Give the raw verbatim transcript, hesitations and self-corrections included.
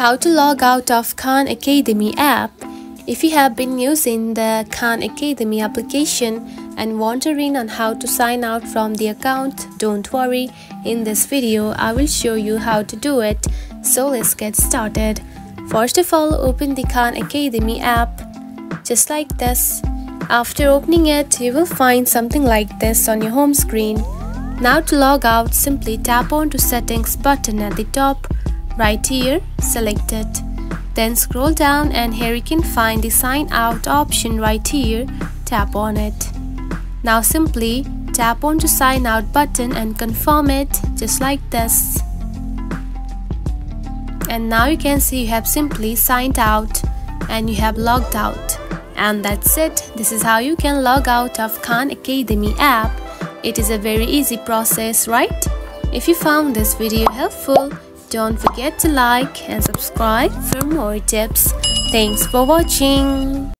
How to log out of Khan Academy app. If you have been using the Khan Academy application and wondering on how to sign out from the account, don't worry. In this video, I will show you how to do it. So let's get started. First of all, open the Khan Academy app, just like this. After opening it, you will find something like this on your home screen. Now to log out, simply tap on to Settings button at the top. Right here, select it. Then scroll down and here you can find the sign out option right here. Tap on it. Now simply tap on to sign out button and confirm it, just like this. And now you can see you have simply signed out and you have logged out. And that's it. This is how you can log out of Khan Academy app. It is a very easy process, right? If you found this video helpful, don't forget to like and subscribe for more tips. Thanks for watching.